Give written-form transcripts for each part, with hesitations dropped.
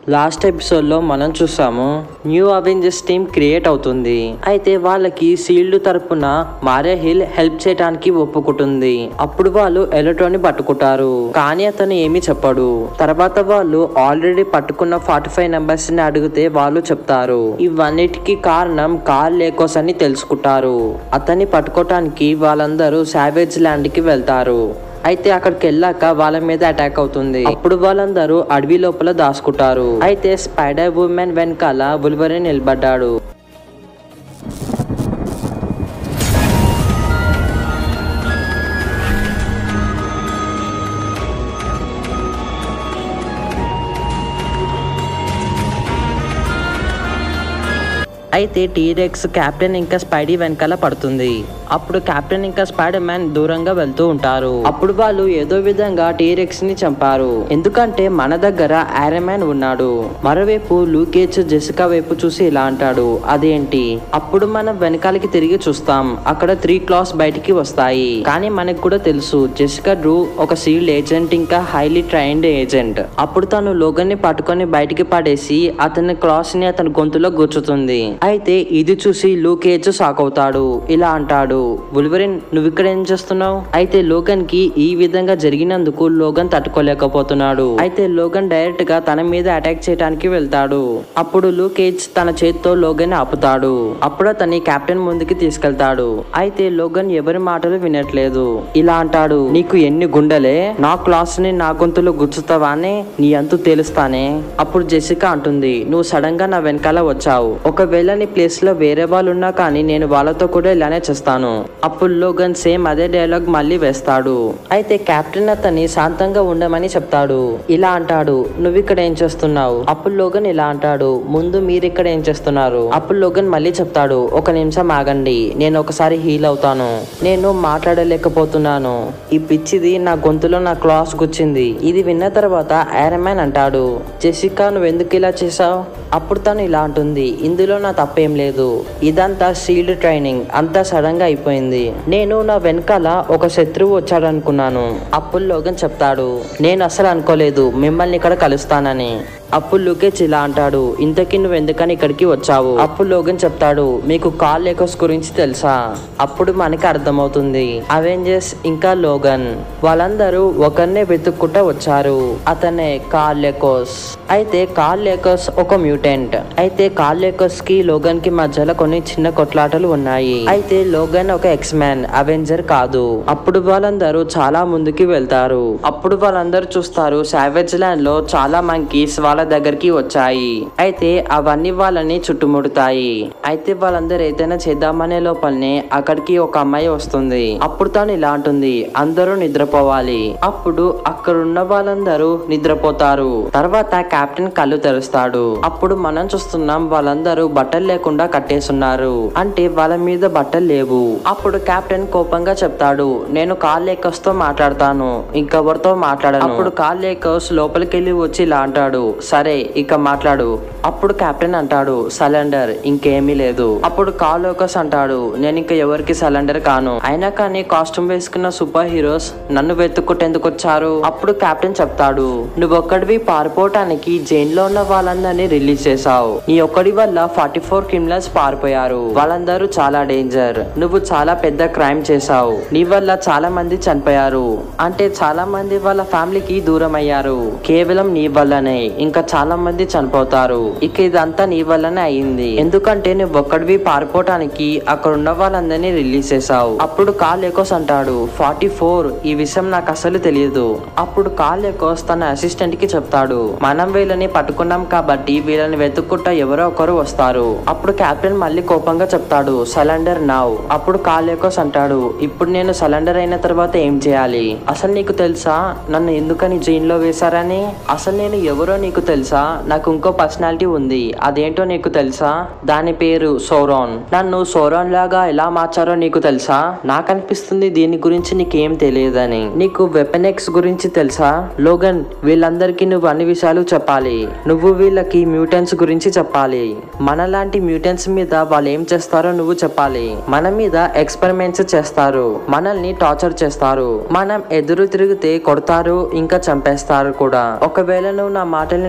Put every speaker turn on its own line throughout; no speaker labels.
Last episode లో మనం చూసాము న్యూ అవెంజర్స్ టీమ్ క్రియేట్ అవుతుంది. అయితే వాళ్ళకి షీల్డ్ తరపున మారియా హిల్ హెల్ప్ చేయడానికి ఒప్పుకుంటుంది. అప్పుడు వాళ్ళు ఎలక్ట్రోని పట్టుకుంటారు, కానీ అతను ఏమీ చెప్పడు. తర్వాత వాళ్ళు ఆల్రెడీ పట్టుకున్న 45 నంబర్స్ ని అడిగితే వాళ్ళు చెప్తారు. ఇవన్నిటికీ కారణం కార్ల్ లేకోస్ అని తెలుసుకుంటారు. అతన్ని పట్టుకోవటానికి వాళ్ళందరూ సావేజ్ ల్యాండ్ కి వెళ్తారు. అయితే అక్కడికి వెళ్ళాక వాళ్ళ మీద అటాక్ అవుతుంది. అప్పుడు వాళ్ళందరూ అడవి లోపల దాచుకుంటారు. అయితే స్పైడర్ వుమెన్ వెనకాల వుల్వరిన్ నిలబడ్డాడు. అయితే టీరెక్స్ కెప్టెన్ ఇంకా స్పైడీ వెనకాల పడుతుంది. అప్పుడు కెప్టెన్ ఇంకా స్పైడర్ మ్యాన్ దూరంగా వెళ్తూ ఉంటారు. అప్పుడు వాళ్ళు ఏదో విధంగా టీరెక్స్ ని చంపారు, ఎందుకంటే మన దగ్గర ఐరన్ మ్యాన్ ఉన్నాడు. మరోవైపు లూకేజ్ జెసికా వైపు చూసి ఇలా అంటాడు, అదేంటి? అప్పుడు మనం వెనకాలకి తిరిగి చూస్తాం, అక్కడ 3 క్లాస్ బయటికి వస్తాయి. కానీ మనకు కూడా తెలుసు జెసికా డ్రూ ఒక సీల్డ్ ఏజెంట్ ఇంకా హైలీ ట్రైన్డ్ ఏజెంట్. అప్పుడు తను లోగన్ ని పట్టుకొని బయటికి పడేసి అతని క్లాస్ ని అతని గొంతులో గుచ్చుతుంది. అయితే ఇది చూసి లూకేజ్ షాక్ అవుతాడు. ఇలా అంటాడు, వుల్వరిన్ నువ్వు ఇక్కడ ఏం చేస్తున్నావు? అయితే లోగన్ కి ఈ విధంగా జరిగినందుకు లోగన్ తట్టుకోలేకపోతున్నాడు. అయితే లోగన్ డైరెక్ట్ గా తన మీద అటాక్ చేయడానికి వెళ్తాడు. అప్పుడు లూకేజ్ తన చేతితో లోగన్ ఆపుతాడు. అప్పుడు అతన్ని కెప్టెన్ ముందుకి తీసుకెళ్తాడు. అయితే లోగన్ ఎవరి మాటలు వినట్లేదు. ఇలా అంటాడు, నీకు ఎన్ని గుండెలే, నా క్లాస్ ని నా గొంతులో గుచ్చుతావా అని నీ అంతు తెలుస్తానే. అప్పుడు జెసికా అంటుంది, నువ్వు సడన్ గా నా వెనకాల వచ్చావు, ఒకవేళ నీ ప్లేస్ లో వేరే వాళ్ళు ఉన్నా కానీ నేను వాళ్ళతో కూడా ఇలానే చేస్తాను. అప్పుడు లోగన్ సేమ్ అదే డైలాగ్ మళ్ళీ వేస్తాడు. అయితే కెప్టెన్ అతన్ని శాంతంగా ఉండమని చెప్తాడు. ఇలా అంటాడు, నువ్వు ఇక్కడ ఏం చేస్తున్నావు? అప్పుడు లోగన్ ఇలా అంటాడు, ముందు మీరు ఇక్కడ ఏం చేస్తున్నారు? అప్పుడు లోగన్ మళ్ళీ చెప్తాడు, ఒక నిమిషం ఆగండి, నేను ఒకసారి హీల్ అవుతాను, నేను మాట్లాడలేకపోతున్నాను, ఈ పిచ్చిది నా గొంతులో నా క్లాస్ గుచ్చింది. ఇది విన్న తర్వాత ఐరన్ మ్యాన్ అంటాడు, జెసికా నువ్వు ఎందుకు ఇలా చేసావు? అప్పుడు తను ఇలా అంటుంది, ఇందులో నా తప్పేం లేదు, ఇదంతా షీల్డ్ ట్రైనింగ్, అంతా సడన్ గా అయిపోయింది. నేను నా వెనకాల ఒక శత్రువు వచ్చాడనుకున్నాను. అప్పుడు లోగన్ చెప్తాడు, నేను అసలు అనుకోలేదు మిమ్మల్ని ఇక్కడ కలుస్తానని. అప్పుడు లూకేజ్ ఇలా అంటాడు, ఇంతకీ నువ్వు ఎందుకని ఇక్కడికి వచ్చావు? అప్పుడు లోగన్ చెప్తాడు, మీకు కార్ల్ లేకోస్ గురించి తెలుసా? అప్పుడు మనకి అర్థమవుతుంది అవెంజర్స్ ఇంకా లోగన్ వాళ్ళందరూ ఒకరినే వెతుక్కుంటూ వచ్చారు, అతనే కార్ల్ లేకోస్. అయితే కార్ల్ లేకోస్ ఒక మ్యూటెంట్. అయితే కార్ల్ లేకోస్ కి లోగన్ కి మధ్యలో కొన్ని చిన్న కొట్లాటలు ఉన్నాయి. అయితే లోగన్ ఒక ఎక్స్ మ్యాన్, అవెంజర్ కాదు. అప్పుడు వాళ్ళందరూ చాలా ముందుకి వెళ్తారు. అప్పుడు వాళ్ళందరూ చూస్తారు సావేజ్ ల్యాండ్ లో చాలా మంకీస్ వాళ్ళ దగ్గరికి వచ్చాయి. అయితే అవన్నీ వాళ్ళని చుట్టుముడతాయి. అయితే వాళ్ళందరూ ఏదైనా చేద్దామనే లోపలనే అక్కడికి ఒక అమ్మాయి వస్తుంది. అప్పుడు తను ఇలా అంటుంది, అందరూ నిద్రపోవాలి. అప్పుడు అక్కడున్న వాళ్ళందరూ నిద్రపోతారు. తర్వాత కెప్టెన్ కళ్ళు తెరుస్తాడు. అప్పుడు మనం చూస్తున్నాం వాళ్ళందరూ బట్టలు లేకుండా కట్టేస్తున్నారు, అంటే వాళ్ళ మీద బట్టలు లేవు. అప్పుడు కెప్టెన్ కోపంగా చెప్తాడు, నేను కార్ల్ లేకోస్ తో మాట్లాడతాను, ఇంకెవరితో మాట్లాడను. అప్పుడు కార్ల్ లేకోస్ లోపలికి వెళ్ళి వచ్చి ఇలా అంటాడు, సరే ఇక మాట్లాడు. అప్పుడు కెప్టెన్ అంటాడు, సరెండర్, ఇంకేమీ లేదు. అప్పుడు కార్ల్ లేకోస్ అంటాడు, నేను ఇంకా ఎవరికి సరెండర్ కాను, అయినా కానీ కాస్ట్యూమ్ వేసుకున్న సూపర్ హీరోస్ నన్ను వెతుక్కుంటేందుకు వచ్చారు? అప్పుడు కెప్టెన్ చెప్తాడు, నువ్వు ఒక్కడివి పారిపోవటానికి జైల్లో ఉన్న వాళ్ళందరినీ రిలీజ్ చేసావు. నీ ఒక్కడి వల్ల 44 క్రిమినల్స్ పారిపోయారు, వాళ్ళందరూ చాలా డేంజర్. నువ్వు చాలా పెద్ద క్రైమ్ చేసావు, నీ వల్ల చాలా మంది చనిపోయారు, అంటే చాలా మంది వాళ్ళ ఫ్యామిలీకి దూరం అయ్యారు, కేవలం నీ వల్లనే. ఇంకా చాలా మంది చనిపోతారు, ఇక ఇదంతా నీ వల్లనే అయింది, ఎందుకంటే నువ్వు ఒక్కడివి పారిపోవటానికి అక్కడ ఉన్న వాళ్ళందరినీ రిలీజ్ చేసావు. అప్పుడు కార్ల్ లేకోస్ అంటాడు, 44, ఈ విషయం నాకు అసలు తెలియదు. అప్పుడు కార్ల్ లేకోస్ తన అసిస్టెంట్ కి చెప్తాడు, మనం వీళ్ళని పట్టుకున్నాం కాబట్టి వీళ్ళని వెతుక్కుంటా ఎవరో ఒకరు వస్తారు. అప్పుడు కెప్టెన్ మళ్ళీ కోపంగా చెప్తాడు, సరెండర్ నౌ. అప్పుడు కార్ల్ లేకోస్ అంటాడు, ఇప్పుడు నేను సరెండర్ అయిన తర్వాత ఏం చేయాలి? అసలు నీకు తెలుసా నన్ను ఎందుకని జైల్లో వేశారని? అసలు నేను ఎవరో నీకు తెలుసా? నాకు ఇంకో పర్సనాలిటీ ఉంది, అదేంటో నీకు తెలుసా? దాని పేరు సోరాన్. నన్ను సోరాన్ లాగా ఎలా మార్చారో నీకు తెలుసా? నాకు అనిపిస్తుంది దీని గురించి నీకేం తెలియదని. నీకు వెపన్ ఎక్స్ గురించి తెలుసా? లోగన్, వీళ్ళందరికీ నువ్వు అన్ని విషయాలు చెప్పాలి. నువ్వు వీళ్ళకి మ్యూటెంట్స్ గురించి చెప్పాలి. మనలాంటి మ్యూటెంట్స్ మీద వాళ్ళు ఏం చేస్తారో నువ్వు చెప్పాలి. మన మీద ఎక్స్పెరిమెంట్స్ చేస్తారు, మనల్ని టార్చర్ చేస్తారు, మనం ఎదురు తిరిగితే కొడతారు, ఇంకా చంపేస్తారు కూడా. ఒకవేళ నువ్వు నా మాటల్ని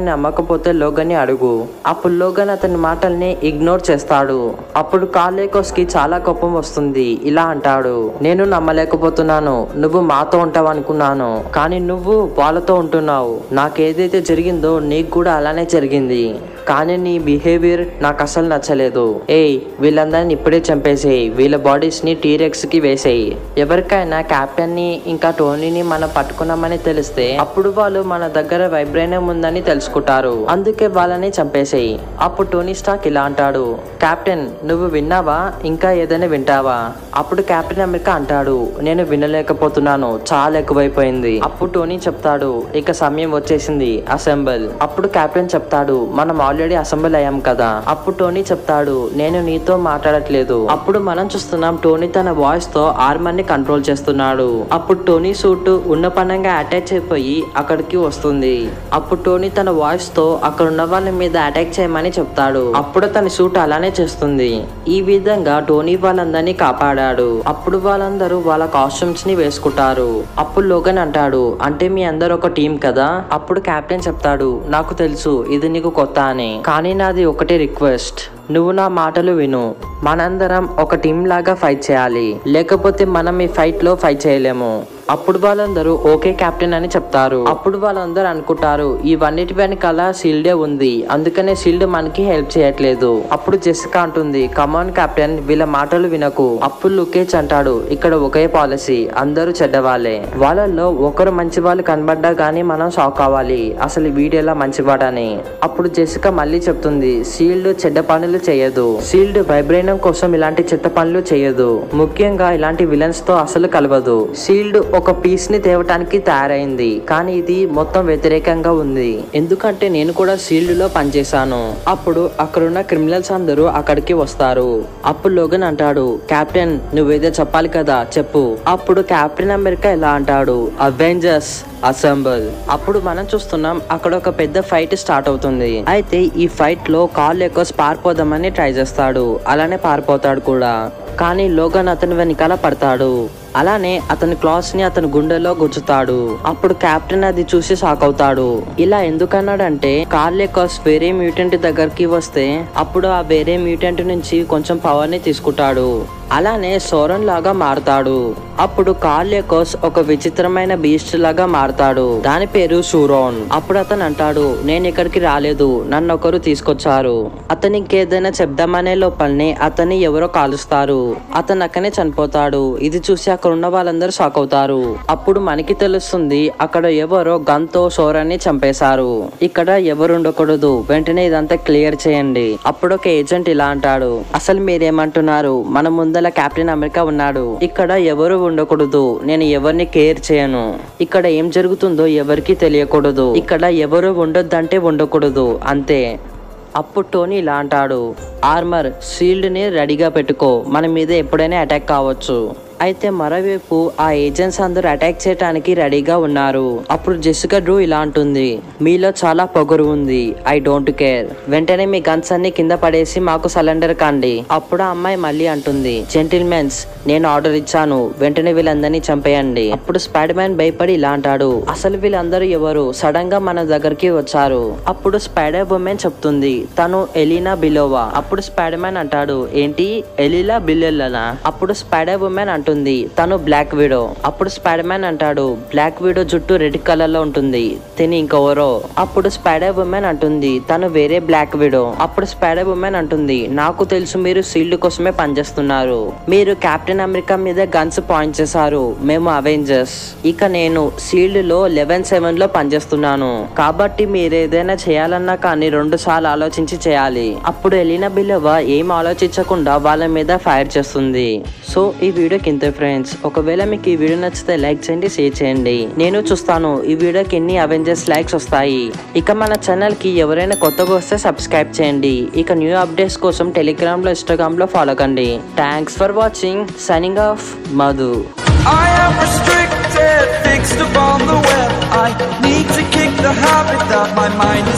నమ్మకపోతే లోగన్ ని అడుగు. అప్పుడు లోగన్ అతని మాటల్ని ఇగ్నోర్ చేస్తాడు. అప్పుడు కార్లియోస్ కి చాలా కోపం వస్తుంది. ఇలా అంటాడు, నేను నమ్మలేకపోతున్నాను, నువ్వు మాతో ఉంటావు అనుకున్నాను, కానీ నువ్వు వాళ్ళతో ఉంటున్నావు. నాకేదైతే జరిగిందో నీకు కూడా అలానే జరిగింది, కానీ నీ బిహేవియర్ నాకు అసలు నచ్చలేదు. ఏయ్, వీళ్ళందరిని ఇప్పుడే చంపేసేయి, వీళ్ళ బాడీస్ ని టీరెక్స్ కి వేసేయి. ఎవరికైనా కెప్టెన్ ని ఇంకా టోనీని మనం పట్టుకున్నామని తెలిస్తే అప్పుడు వాళ్ళు మన దగ్గర వైబ్రేనియం ఉందని తెలుసుకుంటారు. అందుకే వాళ్ళని చంపేసేయి. అప్పుడు టోనీ స్టార్క్ ఇలా అంటాడు, కెప్టెన్ నువ్వు విన్నావా, ఇంకా ఏదైనా వింటావా? అప్పుడు కెప్టెన్ అమెరికా అంటాడు, నేను వినలేకపోతున్నాను, చాలా ఎక్కువైపోయింది. అప్పుడు టోనీ చెప్తాడు, ఇక సమయం వచ్చేసింది, అసెంబుల్. అప్పుడు కెప్టెన్ చెప్తాడు, మనం ఆల్రెడీ అసెంబుల్ అయ్యాం కదా. అప్పుడు టోనీ చెప్తాడు, నేను నీతో మాట్లాడట్లేదు. అప్పుడు మనం చూస్తున్నాం టోనీ తన వాయిస్ తో ఆర్మర్ ని కంట్రోల్ చేస్తున్నాడు. అప్పుడు టోనీ సూట్ ఉన్న పనంగా అటాచ్ అయిపోయి అక్కడికి వస్తుంది. అప్పుడు టోనీ తన వాయిస్ తో అక్కడ ఉన్న వాళ్ళ మీద అటాక్ చేయమని చెప్తాడు. అప్పుడు తన సూట్ అలానే చేస్తుంది. ఈ విధంగా టోనీ వాళ్ళందరినీ కాపాడాడు. అప్పుడు వాళ్ళందరూ వాళ్ళ కాస్ట్యూమ్స్ ని వేసుకుంటారు. అప్పుడు లోగన్ అంటాడు, అంటే మీ అందరు ఒక టీం కదా? అప్పుడు కెప్టెన్ చెప్తాడు, నాకు తెలుసు ఇది నీకు కొత్త అని, కానీ నాది ఒకటే రిక్వెస్ట్, నువ్వు నా మాటలు విను. మనందరం ఒక టీం లాగా ఫైట్ చేయాలి, లేకపోతే మనం ఈ ఫైట్ లో ఫైట్ చేయలేము. అప్పుడు వాళ్ళందరూ ఓకే కెప్టెన్ అని చెప్తారు. అప్పుడు వాళ్ళందరూ అనుకుంటారు, ఇవన్నిటి వెనకాల షీల్డే ఉంది, అందుకనే షీల్డ్ మనకి హెల్ప్ చేయట్లేదు. అప్పుడు జెసికా అంటుంది, కమాన్ కెప్టెన్, వీళ్ళ మాటలు వినకు. అప్పుడు లుకేజ్ అంటాడు, ఇక్కడ ఒకే పాలసీ, అందరూ చెడ్డవాళ్ళే, వాళ్ళల్లో ఒకరు మంచి వాళ్ళు కనబడ్డా గానీ మనం షాక్ అవ్వాలి, అసలు వీడెలా మంచివాడని. అప్పుడు జెసికా మళ్ళీ చెప్తుంది, షీల్డ్ చెడ్డ పనులు చేయదు, షీల్డ్ వైబ్రేనియం కోసం ఇలాంటి చెత్త పనులు చేయదు, ముఖ్యంగా ఇలాంటి విలన్స్ తో అసలు కలవదు. షీల్డ్ ఒక పీస్ ని తేవటానికి తయారైంది, కానీ ఇది మొత్తం వ్యతిరేకంగా ఉంది, ఎందుకంటే నేను కూడా షీల్డ్ లో పనిచేశాను. అప్పుడు అక్కడున్న క్రిమినల్స్ అందరూ అక్కడికి వస్తారు. అప్పుడు లోగన్ అంటాడు, కెప్టెన్ నువ్వేదో చెప్పాలి కదా, చెప్పు. అప్పుడు కెప్టెన్ అమెరికా ఇలా అంటాడు, అవెంజర్స్ అసెంబుల్. అప్పుడు మనం చూస్తున్నాం అక్కడ ఒక పెద్ద ఫైట్ స్టార్ట్ అవుతుంది. అయితే ఈ ఫైట్ లో కార్లియోస్ పారిపోదామని ట్రై చేస్తాడు, అలానే పారిపోతాడు కూడా, కానీ లోగన్ అతని వెనకాల పడతాడు. అలానే అతని క్లాస్ ని అతని గుండెలో గుచ్చుతాడు. అప్పుడు కెప్టెన్ అది చూసి షాక్ అవుతాడు. ఇలా ఎందుకన్నాడంటే కార్లియోస్ వేరే మ్యూటెంట్ దగ్గరికి వస్తే అప్పుడు ఆ వేరే మ్యూటెంట్ నుంచి కొంచెం పవర్ ని తీసుకుంటాడు. అలానే సోరన్ లాగా మారతాడు. అప్పుడు కార్లియోస్ ఒక విచిత్రమైన బీస్ట్ లాగా మారతాడు, దాని పేరు సూరోన్. అప్పుడు అతను అంటాడు, నేను ఇక్కడికి రాలేదు, నన్ను ఒకరు తీసుకొచ్చారు. అతనికి ఏదైనా చెప్దామనే లోపలనే అతన్ని ఎవరో కాలుస్తారు. అతను అక్కనే చనిపోతాడు. ఇది చూసి అక్కడ ఉన్న వాళ్ళందరూ షాక్ అవుతారు. అప్పుడు మనకి తెలుస్తుంది అక్కడ ఎవరో గన్ తో సోరన్ ని చంపేశారు. ఇక్కడ ఎవరు ఉండకూడదు, వెంటనే ఇదంతా క్లియర్ చేయండి. అప్పుడు ఒక ఏజెంట్ ఇలా అంటాడు, అసలు మీరేమంటున్నారు, మన ముందల కెప్టెన్ అమెరికా ఉన్నాడు, ఇక్కడ ఎవరు ఉండకూడదు, నేను ఎవరిని కేర్ చేయను, ఇక్కడ ఏం జరుగుతుందో ఎవరికి తెలియకూడదు, ఇక్కడ ఎవరు ఉండొద్దంటే ఉండకూడదు, అంతే. అప్పుడు టోనీ ఇలా అంటాడు, ఆర్మర్ షీల్డ్ ని రెడీగా పెట్టుకో, మన మీద ఎప్పుడైనా అటాక్ కావచ్చు. అయితే మరోవైపు ఆ ఏజెంట్స్ అందరూ అటాక్ చేయడానికి రెడీగా ఉన్నారు. అప్పుడు జెసికా డ్రూ ఇలా అంటుంది, మీలో చాలా పొగరు ఉంది, ఐ డోంట్ కేర్, వెంటనే మీ గన్స్ అన్ని కింద పడేసి మాకు సరెండర్ కండి. అప్పుడు ఆ అమ్మాయి మళ్ళీ అంటుంది, జెంటిల్మెన్స్ నేను ఆర్డర్ ఇచ్చాను, వెంటనే వీళ్ళందరినీ చంపేయండి. అప్పుడు స్పైడర్ మ్యాన్ భయపడి ఇలా అంటాడు, అసలు వీళ్ళందరూ ఎవరు, సడన్ గా మన దగ్గరికి వచ్చారు. అప్పుడు స్పైడర్ ఉమెన్ చెప్తుంది, తను ఎలీనా బిలోవా. అప్పుడు స్పైడర్ మ్యాన్ అంటాడు, ఏంటి ఎలీలా బిల్లెల్లనా? అప్పుడు స్పైడర్ ఉమెన్ అంటుంది, తను బ్లాక్ విడో. అప్పుడు స్పైడర్ మ్యాన్ అంటాడు, బ్లాక్ విడో జుట్టు రెడ్ కలర్ లో ఉంటుంది, తిని ఇంకెవరో. అప్పుడు స్పైడర్ ఉమెన్ అంటుంది, తను వేరే బ్లాక్ విడో. అప్పుడు స్పైడర్ ఉమెన్ అంటుంది, నాకు తెలుసు మీరు షీల్డ్ కోసమే పనిచేస్తున్నారు, మీరు కెప్టెన్ అమెరికా మీద గన్స్ పాయింట్ చేశారు, మేము అవెంజర్స్, ఇక నేను షీల్డ్ లో 11-7 లో పనిచేస్తున్నాను, కాబట్టి మీరు ఏదైనా చేయాలన్నా కానీ 2 సార్లు ఆలోచించి చేయాలి. అప్పుడు ఎలీనా బిలోవా ఏం ఆలోచించకుండా వాళ్ళ మీద ఫైర్ చేస్తుంది. సో ఈ వీడియోకి ఇంతే ఫ్రెండ్స్. ఒకవేళ మీకు ఈ వీడియో నచ్చితే లైక్ చేయండి, షేర్ చేయండి. నేను చూస్తాను ఈ వీడియోకి ఎన్ని అవెంజర్స్ లైక్స్ వస్తాయి. ఇక మన ఛానల్ కి ఎవరైనా కొత్తగా వస్తే సబ్స్క్రైబ్ చేయండి. ఇక న్యూ అప్డేట్స్ కోసం టెలిగ్రామ్ లో, ఇన్స్టాగ్రామ్ లో ఫాలో కండి. Thanks for watching. Signing off, Madhu. I am restricted, fixed upon the web. I need to kick the habit that my mind is